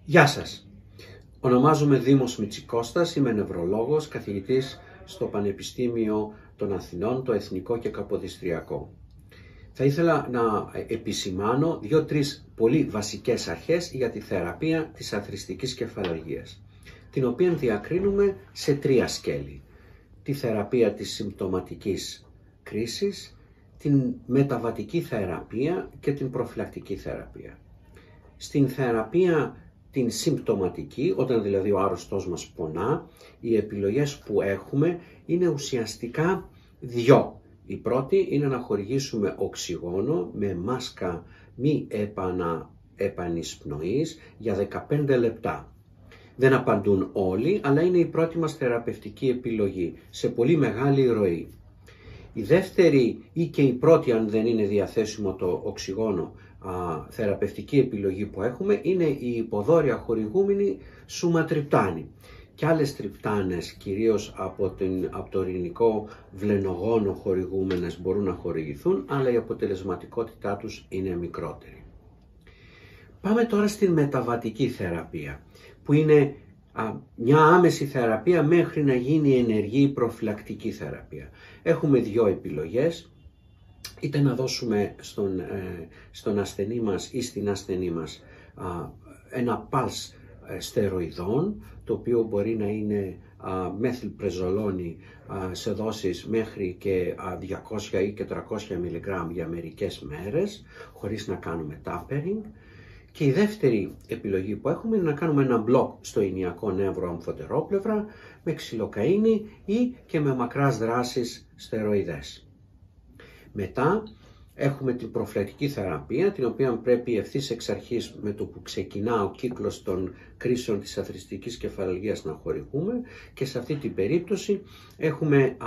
Γεια σας. Ονομάζομαι Δήμος Μητσικώστας, είμαι νευρολόγος, καθηγητής στο Πανεπιστήμιο των Αθηνών, το Εθνικό και Καποδιστριακό. Θα ήθελα να επισημάνω 2-3 πολύ βασικές αρχές για τη θεραπεία της αθροιστικής κεφαλαλγίας, την οποία διακρίνουμε σε 3 σκέλη. Τη θεραπεία της συμπτωματικής κρίσης, την μεταβατική θεραπεία και την προφυλακτική θεραπεία. Στην θεραπεία την συμπτωματική, όταν δηλαδή ο άρρωστος μας πονά, οι επιλογές που έχουμε είναι ουσιαστικά 2. Η πρώτη είναι να χορηγήσουμε οξυγόνο με μάσκα μη επανεισπνοής για 15 λεπτά. Δεν απαντούν όλοι, αλλά είναι η πρώτη μας θεραπευτική επιλογή, σε πολύ μεγάλη ροή. Η δεύτερη ή και η πρώτη, αν δεν είναι διαθέσιμο το οξυγόνο, θεραπευτική επιλογή που έχουμε είναι η υποδόρια χορηγούμενη sumatriptan και άλλες τριπτάνες, κυρίως από το ειρηνικό βλενογόνο χορηγούμενες, μπορούν να χορηγηθούν, αλλά η αποτελεσματικότητά τους είναι μικρότερη. Πάμε τώρα στην μεταβατική θεραπεία, που είναι μια άμεση θεραπεία μέχρι να γίνει ενεργή προφυλακτική θεραπεία. Έχουμε 2 επιλογές, είτε να δώσουμε στον ασθενή μας ή στην ασθενή μας ένα pulse στεροειδών, το οποίο μπορεί να είναι μεθυλπρεζολόνη σε δόσεις μέχρι και 200 ή και 300 μιλιγκράμμ για μερικές μέρες, χωρίς να κάνουμε tapering. Και η δεύτερη επιλογή που έχουμε είναι να κάνουμε ένα μπλοκ στο ηνιακό νεύρο αμφωτερόπλευρα με ξυλοκαΐνη ή και με μακράς δράσεις στεροειδές. Μετά έχουμε την προφυλακτική θεραπεία, την οποία πρέπει ευθύς εξ αρχής, με το που ξεκινά ο κύκλος των κρίσεων της αθροιστικής κεφαλαλγίας, να χορηγούμε, και σε αυτή την περίπτωση έχουμε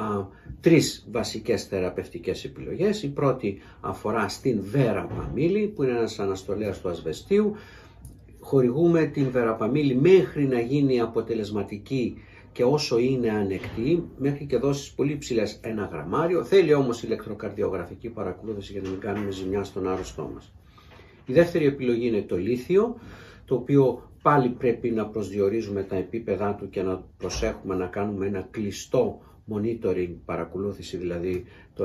3 βασικές θεραπευτικές επιλογές. Η πρώτη αφορά στην βεραπαμίλη, που είναι ένας αναστολέας του ασβεστίου. Χορηγούμε την βεραπαμίλη μέχρι να γίνει αποτελεσματική και όσο είναι ανεκτή, μέχρι και δόσεις πολύ ψηλές, 1 γραμμάριο. Θέλει όμως ηλεκτροκαρδιογραφική παρακολούθηση για να μην κάνουμε ζημιά στον άρρωστό μας. Η δεύτερη επιλογή είναι το λίθιο, το οποίο πάλι πρέπει να προσδιορίζουμε τα επίπεδά του και να προσέχουμε να κάνουμε ένα κλειστό monitoring, παρακολούθηση δηλαδή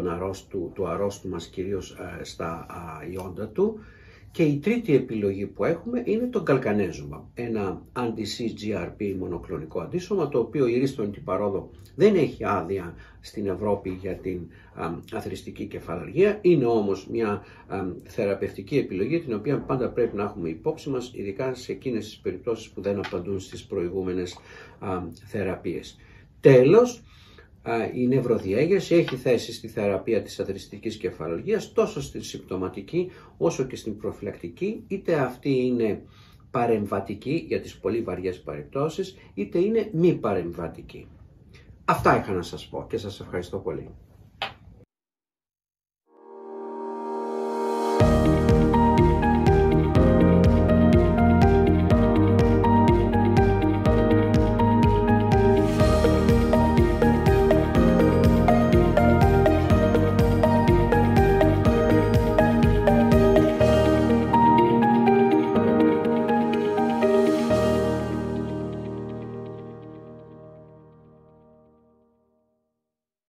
του αρρώστου μας, κυρίως στα ιόντα του. Και η τρίτη επιλογή που έχουμε είναι το καλκανέζουμα, ένα anti-CGRP μονοκλονικό αντίσωμα, το οποίο η ρίστονη παρόδο δεν έχει άδεια στην Ευρώπη για την αθροιστική κεφαλαλγία. Είναι όμως μια θεραπευτική επιλογή, την οποία πάντα πρέπει να έχουμε υπόψη μας, ειδικά σε εκείνες τις περιπτώσεις που δεν απαντούν στις προηγούμενες θεραπείες. Τέλος, η νευροδιέγερση έχει θέση στη θεραπεία της αθροιστικής κεφαλαλγίας, τόσο στην συμπτωματική όσο και στην προφυλακτική, είτε αυτή είναι παρεμβατική για τις πολύ βαριές περιπτώσεις, είτε είναι μη παρεμβατική. Αυτά είχα να σας πω και σας ευχαριστώ πολύ.